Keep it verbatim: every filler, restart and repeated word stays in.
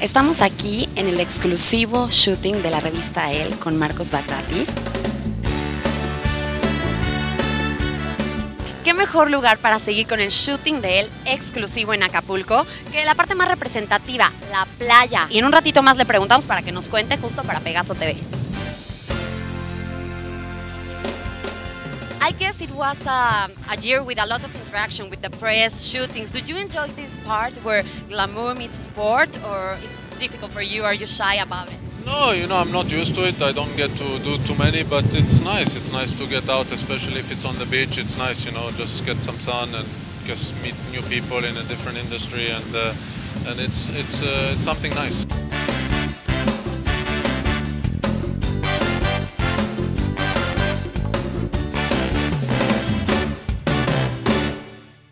Estamos aquí en el exclusivo shooting de la revista Elle con Marcos Baghdatis. ¿Qué mejor lugar para seguir con el shooting de Elle exclusivo en Acapulco que la parte más representativa, la playa? Y en un ratito más le preguntamos para que nos cuente justo para Pegaso T V. I guess it was a, a year with a lot of interaction with the press, shootings. Did you enjoy this part where glamour meets sport, or is it difficult for you? Are you shy about it? No, you know, I'm not used to it. I don't get to do too many, but it's nice. It's nice to get out, especially if it's on the beach. It's nice, you know, just get some sun and just meet new people in a different industry, and uh, and it's it's uh, it's something nice.